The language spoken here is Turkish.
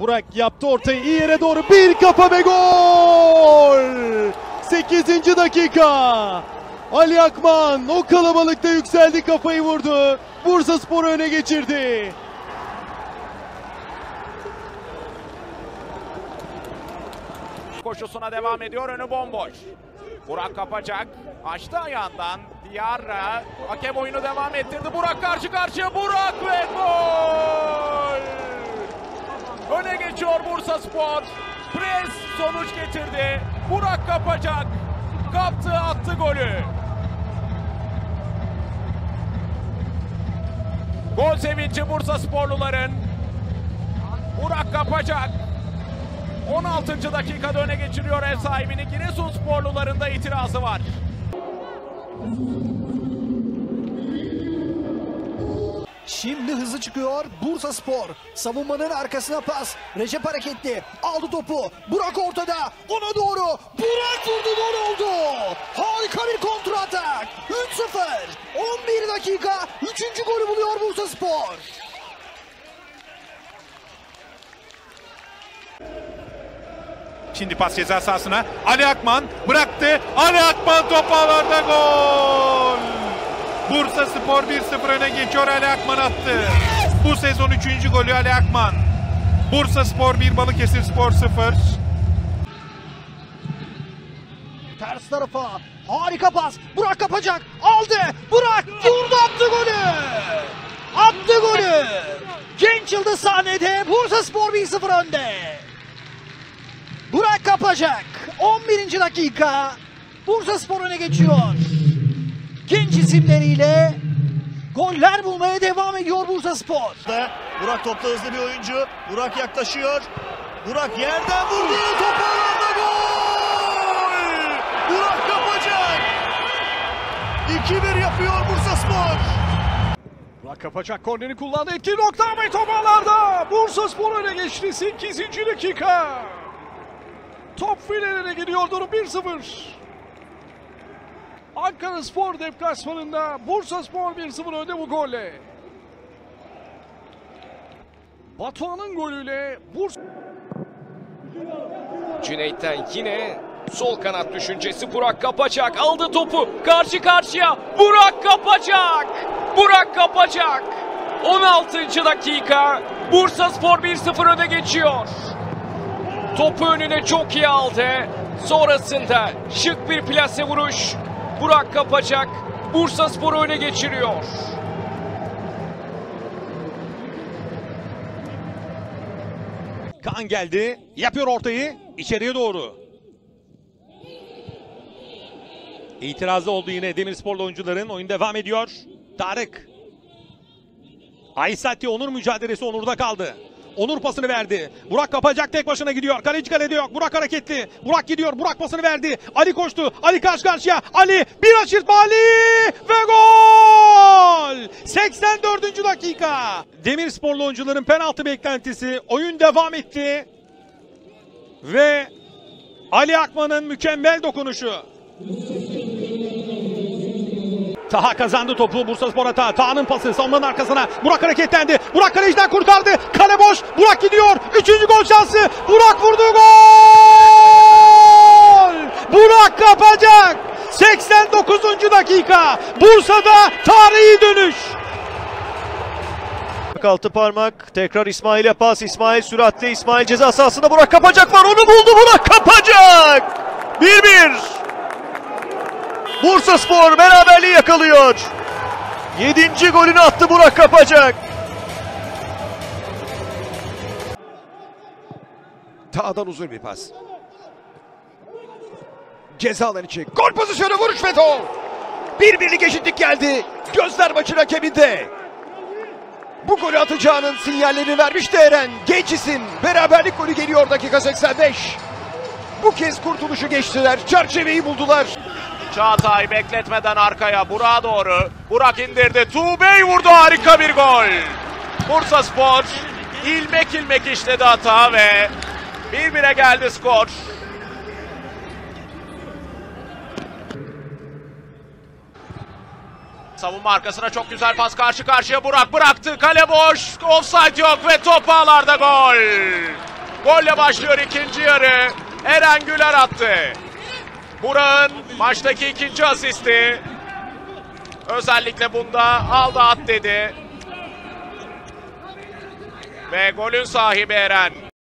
Burak yaptı ortayı iyi yere doğru, bir kafa ve gol! 8. dakika. Ali Akman o kalabalıkta yükseldi, kafayı vurdu. Bursaspor'u öne geçirdi. Koşusuna devam ediyor, önü bomboş. Burak kapacak, açtı ayağından. Diarra, hakem oyunu devam ettirdi. Burak karşı karşıya, Burak ve gol! Öne geçiyor Bursaspor. Pres sonuç getirdi. Burak kapacak, kaptı, attı golü. Gol sevinci Bursasporluların. Burak kapacak. 16. dakikada öne geçiriyor ev sahibini. Giresunsporluların da itirazı var. Şimdi hızlı çıkıyor Bursaspor. Savunmanın arkasına pas. Recep hareketli. Aldı topu. Burak ortada. Ona doğru. Burak vurdu, gol oldu. Harika bir kontra atak. 3-0. 11 dakika. 3. golü buluyor Bursaspor. Şimdi pas ceza sahasına. Ali Akman bıraktı. Ali Akman top ağlarda, gol! Bursaspor 1-0 öne geçiyor. Ali Akman attı. Bu sezon 3. golü Ali Akman. Bursaspor 1, Balıkesirspor 0. Ters tarafa. Harika pas. Burak kapacak. Aldı. Burak vurdu, attı golü. Attı golü. Genç Yıldız sahnede. Bursaspor 1-0 önde. Burak kapacak. 11. dakika. Bursaspor öne geçiyor. Genç isimleriyle goller bulmaya devam ediyor Bursaspor. Burak topta hızlı bir oyuncu. Burak yaklaşıyor. Burak yerden vurdu. Top ağlarda, gol! Burak kapacak. 2-1 yapıyor Bursaspor. Burak kapacak, korneri kullandı. Etkili nokta ve top ağlarda. Bursaspor öne geçti. 8. dakika. Top filelerine gidiyor, durum 1-0. Ankaraspor deplasmanında Bursaspor 1-0 önde bu golle. Batuhan'ın golüyle Cüneyt'ten yine sol kanat düşüncesi. Burak kapacak, aldı topu, karşı karşıya, Burak kapacak, Burak kapacak. 16. dakika, Bursaspor 1-0 öne geçiyor. Topu önüne çok iyi aldı. Sonrasında şık bir plase vuruş. Burak kapacak, Bursaspor'u öne geçiriyor. Kaan geldi. Yapıyor ortayı. İçeriye doğru. İtirazı oldu yine Demirsporlu oyuncuların. Oyun devam ediyor. Tarık. Aysati Onur mücadelesi Onur'da kaldı. Onur pasını verdi. Burak kapacak, tek başına gidiyor. Kaleci kalede yok. Burak hareketli. Burak gidiyor. Burak pasını verdi. Ali koştu. Ali karşı karşıya. Ali bir aşırtma, Ali ve gol! 84. dakika. Demirsporlu oyuncuların penaltı beklentisi. Oyun devam etti. Ve Ali Akman'ın mükemmel dokunuşu. Taha kazandı topu, Bursaspor'a Taha. Taha'nın pası savunmanın arkasına. Burak hareketlendi. Burak kaleciden kurtardı. Kale boş. Burak gidiyor. 3. gol şansı. Burak vurdu, gol! Burak kapacak. 89. dakika. Bursa'da tarihi dönüş. Altı parmak. Tekrar İsmail'e pas. İsmail süratle. İsmail ceza sahasında. Burak kapacak var. Onu buldu. Burak kapacak. 1-1. Bursaspor beraberliği yakalıyor. 7. golünü attı Burak kapacak. Taha'dan uzun bir pas. Ceza alanı içi. Gol pozisyonu, vuruş ve gol. 1-1'lik eşitlik geldi. Gözler maçın hakeminde. Bu golü atacağının sinyallerini vermişti Eren. Genç isim. Beraberlik golü geliyor dakika 85. Bu kez kurtuluşu geçtiler. Çerçeveyi buldular. Çağatay bekletmeden arkaya, Burak'a doğru. Burak indirdi. Tuğbey vurdu, harika bir gol. Bursaspor ilmek ilmek işledi hata ve 1-1'e geldi skor. Savunma arkasına çok güzel pas, karşı karşıya Burak bıraktı. Kale boş. Offside yok ve top ağlarda, gol. Golle başlıyor ikinci yarı. Eren Güler attı. Burak'ın maçtaki ikinci asisti. Özellikle bunda aldı at dedi. Ve golün sahibi Eren.